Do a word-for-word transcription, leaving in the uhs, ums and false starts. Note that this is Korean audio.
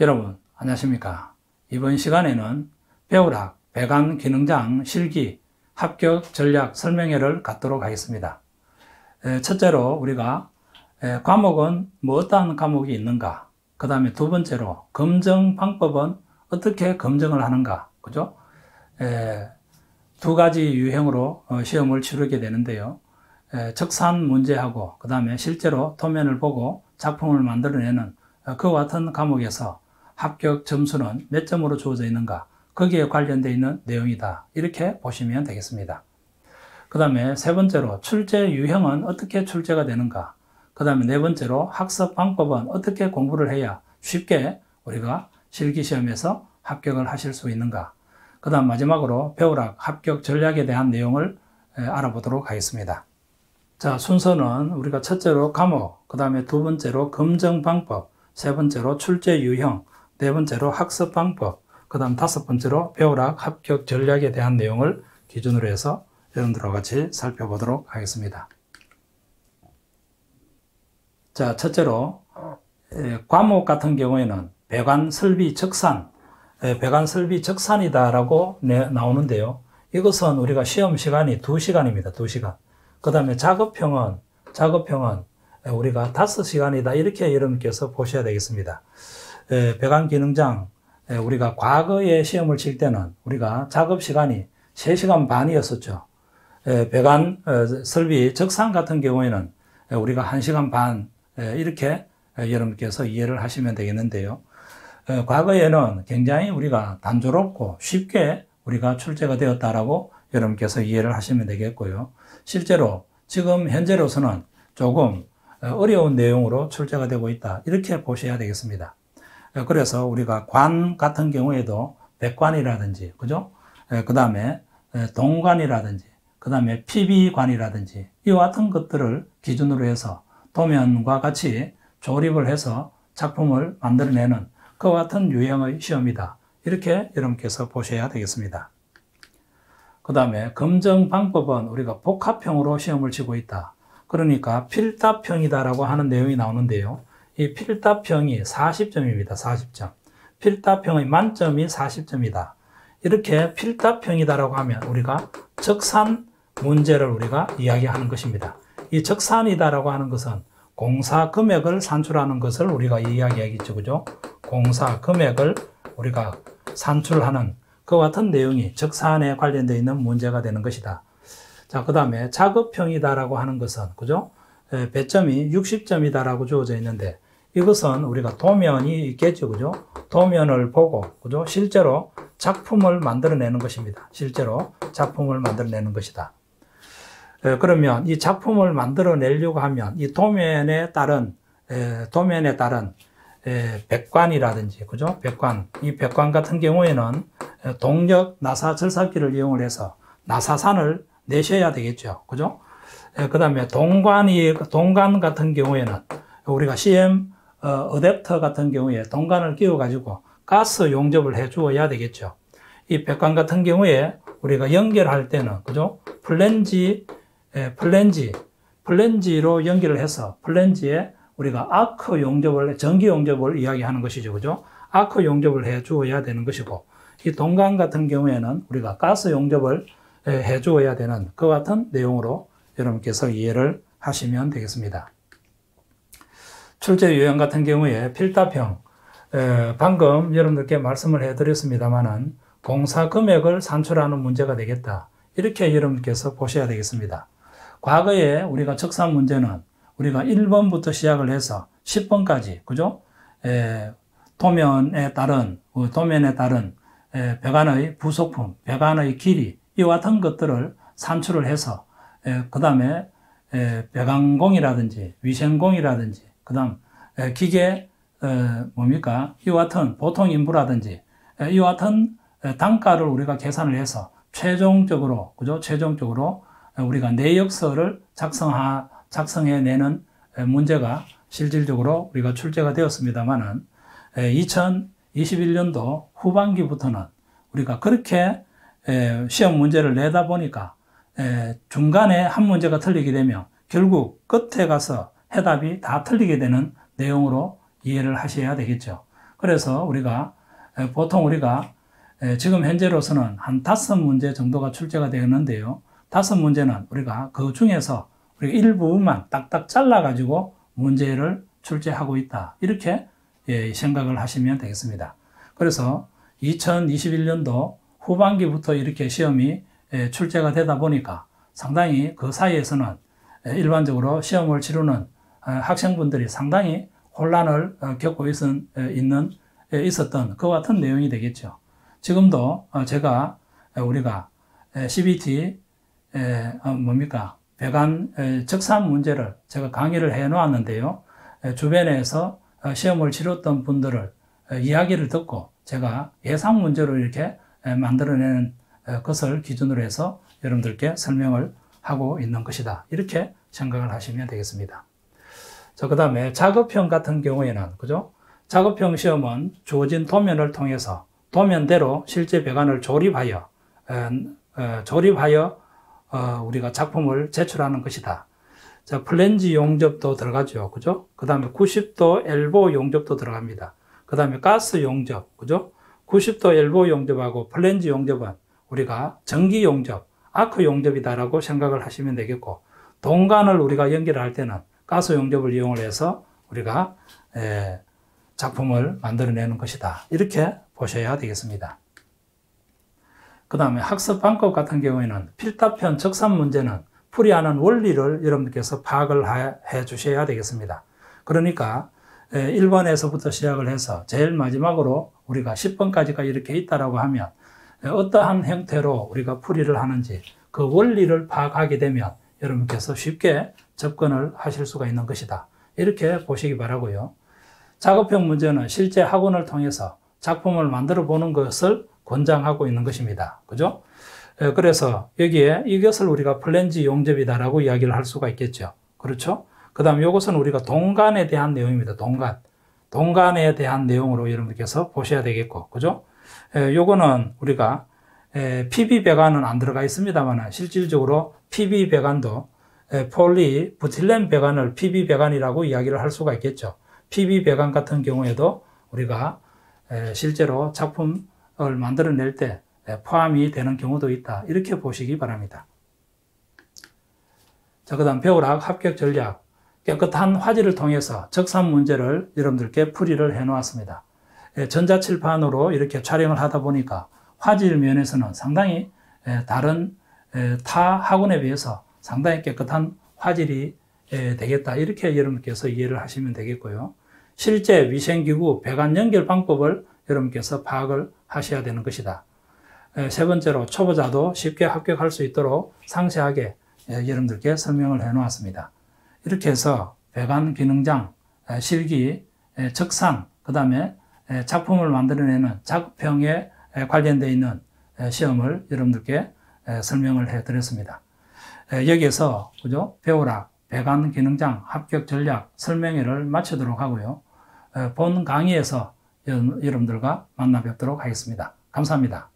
여러분 안녕하십니까. 이번 시간에는 배우락 배관기능장 실기 합격 전략 설명회를 갖도록 하겠습니다. 첫째로 우리가 과목은 뭐 어떠한 과목이 있는가, 그 다음에 두 번째로 검정 방법은 어떻게 검정을 하는가, 그죠? 두 가지 유형으로 시험을 치르게 되는데요. 적산 문제하고 그 다음에 실제로 도면을 보고 작품을 만들어내는 그와 같은 과목에서 합격 점수는 몇 점으로 주어져 있는가, 거기에 관련되어 있는 내용이다, 이렇게 보시면 되겠습니다. 그 다음에 세 번째로 출제 유형은 어떻게 출제가 되는가, 그 다음에 네 번째로 학습 방법은 어떻게 공부를 해야 쉽게 우리가 실기시험에서 합격을 하실 수 있는가, 그 다음 마지막으로 배우락 합격 전략에 대한 내용을 알아보도록 하겠습니다. 자, 순서는 우리가 첫째로 과목, 그 다음에 두 번째로 검정 방법, 세 번째로 출제 유형, 네 번째로 학습 방법, 그 다음 다섯 번째로 배우락 합격 전략에 대한 내용을 기준으로 해서 여러분들과 같이 살펴보도록 하겠습니다. 자, 첫째로 과목 같은 경우에는 배관 설비 적산, 배관 설비 적산이다라고 나오는데요. 이것은 우리가 시험 시간이 두 시간입니다. 두 시간. 그 다음에 작업형은, 작업형은 우리가 다섯 시간이다. 이렇게 여러분께서 보셔야 되겠습니다. 배관 기능장, 우리가 과거에 시험을 칠 때는 우리가 작업 시간이 세 시간 반이었었죠. 배관 설비 적산 같은 경우에는 우리가 한 시간 반, 이렇게 여러분께서 이해를 하시면 되겠는데요. 과거에는 굉장히 우리가 단조롭고 쉽게 우리가 출제가 되었다라고 여러분께서 이해를 하시면 되겠고요. 실제로 지금 현재로서는 조금 어려운 내용으로 출제가 되고 있다, 이렇게 보셔야 되겠습니다. 그래서 우리가 관 같은 경우에도 백관이라든지, 그죠? 그 다음에 동관이라든지, 그 다음에 피비관이라든지, 이와 같은 것들을 기준으로 해서 도면과 같이 조립을 해서 작품을 만들어내는 그와 같은 유형의 시험이다, 이렇게 여러분께서 보셔야 되겠습니다. 그 다음에 검정 방법은 우리가 복합형으로 시험을 치고 있다. 그러니까 필답형이다라고 하는 내용이 나오는데요. 이 필답형이 사십 점입니다. 사십 점. 필답형의 만점이 사십 점이다. 이렇게 필답형이다라고 하면 우리가 적산 문제를 우리가 이야기하는 것입니다. 이 적산이다라고 하는 것은 공사 금액을 산출하는 것을 우리가 이야기하겠죠. 그죠? 공사 금액을 우리가 산출하는 그와 같은 내용이 적산에 관련되어 있는 문제가 되는 것이다. 자, 그 다음에 작업형이다라고 하는 것은, 그죠? 배점이 육십 점이다라고 주어져 있는데, 이것은 우리가 도면이 있겠죠. 그죠? 도면을 보고, 그죠? 실제로 작품을 만들어내는 것입니다. 실제로 작품을 만들어내는 것이다. 그러면 이 작품을 만들어내려고 하면 이 도면에 따른, 도면에 따른 백관이라든지, 그죠? 백관. 이 백관 같은 경우에는 동력 나사 절삭기를 이용을 해서 나사산을 내셔야 되겠죠. 그죠? 그 다음에 동관이, 동관 같은 경우에는 우리가 씨엠 어댑터 같은 경우에 동관을 끼워가지고 가스 용접을 해 주어야 되겠죠. 이 백관 같은 경우에 우리가 연결할 때는, 그죠? 플랜지, 플랜지, 플랜지로 연결을 해서 플랜지에 우리가 아크 용접을, 전기 용접을 이야기하는 것이죠. 그죠? 아크 용접을 해 주어야 되는 것이고, 이 동관 같은 경우에는 우리가 가스 용접을 해 주어야 되는 그와 같은 내용으로 여러분께서 이해를 하시면 되겠습니다. 출제 유형 같은 경우에 필답형, 에, 방금 여러분들께 말씀을 해드렸습니다만은 공사 금액을 산출하는 문제가 되겠다, 이렇게 여러분께서 보셔야 되겠습니다. 과거에 우리가 적산 문제는 우리가 일 번부터 시작을 해서 십 번까지, 그죠? 에, 도면에 따른, 도면에 따른 에, 배관의 부속품, 배관의 길이, 이와 같은 것들을 산출을 해서, 그 다음에 배관공이라든지 위생공이라든지, 그 다음 기계 에, 뭡니까? 이와 같은 보통 인부라든지, 이와 같은 단가를 우리가 계산을 해서 최종적으로, 그죠? 최종적으로 우리가 내역서를 작성하, 작성해내는 문제가 실질적으로 우리가 출제가 되었습니다만은, 이천이십일 년도 후반기부터는 우리가 그렇게 시험 문제를 내다 보니까 중간에 한 문제가 틀리게 되면 결국 끝에 가서 해답이 다 틀리게 되는 내용으로 이해를 하셔야 되겠죠. 그래서 우리가 보통 우리가 지금 현재로서는 한 다섯 문제 정도가 출제가 되었는데요. 다섯 문제는 우리가 그 중에서 우리가 일부만 딱딱 잘라가지고 문제를 출제하고 있다. 이렇게 생각을 하시면 되겠습니다. 그래서 이천이십일 년도 후반기부터 이렇게 시험이 출제가 되다 보니까 상당히 그 사이에서는 일반적으로 시험을 치르는 학생분들이 상당히 혼란을 겪고 있는, 있었던 그와 같은 내용이 되겠죠. 지금도 제가 우리가 씨비티 뭡니까 배관 적산 문제를 제가 강의를 해 놓았는데요. 주변에서 시험을 치렀던 분들을 이야기를 듣고 제가 예상 문제로 이렇게 만들어내는 것을 기준으로 해서 여러분들께 설명을 하고 있는 것이다. 이렇게 생각을 하시면 되겠습니다. 자, 그 다음에 작업형 같은 경우에는, 그죠? 작업형 시험은 주어진 도면을 통해서 도면대로 실제 배관을 조립하여, 어, 어, 조립하여, 어, 우리가 작품을 제출하는 것이다. 자, 플랜지 용접도 들어가죠. 그죠? 그 다음에 구십 도 엘보 용접도 들어갑니다. 그 다음에 가스 용접, 그죠? 구십 도 엘보 용접하고 플랜지 용접은 우리가 전기 용접, 아크 용접이다라고 생각을 하시면 되겠고, 동관을 우리가 연결할 때는 가스 용접을 이용을 해서 우리가 에, 작품을 만들어내는 것이다. 이렇게 보셔야 되겠습니다. 그 다음에 학습 방법 같은 경우에는 필답형 적산 문제는 풀이하는 원리를 여러분들께서 파악을 해 주셔야 되겠습니다. 그러니까 일 번에서부터 시작을 해서 제일 마지막으로 우리가 십 번까지가 이렇게 있다라고 하면 어떠한 형태로 우리가 풀이를 하는지 그 원리를 파악하게 되면 여러분께서 쉽게 접근을 하실 수가 있는 것이다. 이렇게 보시기 바라고요. 작업형 문제는 실제 학원을 통해서 작품을 만들어 보는 것을 권장하고 있는 것입니다. 그죠? 그래서 여기에 이것을 우리가 플랜지 용접이다라고 이야기를 할 수가 있겠죠. 그렇죠? 그 다음 이것은 우리가 동관에 대한 내용입니다. 동관. 동관에 대한 내용으로 여러분께서 보셔야 되겠고, 그죠? 요거는 우리가 피비 배관은 안 들어가 있습니다만 실질적으로 피비 배관도 폴리 부틸렌 배관을 피비 배관이라고 이야기를 할 수가 있겠죠. 피비 배관 같은 경우에도 우리가 실제로 작품을 만들어낼 때 포함이 되는 경우도 있다. 이렇게 보시기 바랍니다. 자, 그 다음 배우락 합격 전략. 깨끗한 화질을 통해서 적산 문제를 여러분들께 풀이를 해 놓았습니다. 전자칠판으로 이렇게 촬영을 하다 보니까 화질 면에서는 상당히 다른 타 학원에 비해서 상당히 깨끗한 화질이 되겠다. 이렇게 여러분께서 이해를 하시면 되겠고요. 실제 위생기구 배관 연결 방법을 여러분께서 파악을 하셔야 되는 것이다. 세 번째로 초보자도 쉽게 합격할 수 있도록 상세하게 여러분들께 설명을 해 놓았습니다. 이렇게 해서 배관 기능장, 실기, 적산, 그 다음에 작품을 만들어내는 작업형에 관련되어 있는 시험을 여러분들께 설명을 해 드렸습니다. 여기에서 그죠? 배우락, 배관 기능장, 합격 전략 설명회를 마치도록 하고요. 본 강의에서 여러분들과 만나 뵙도록 하겠습니다. 감사합니다.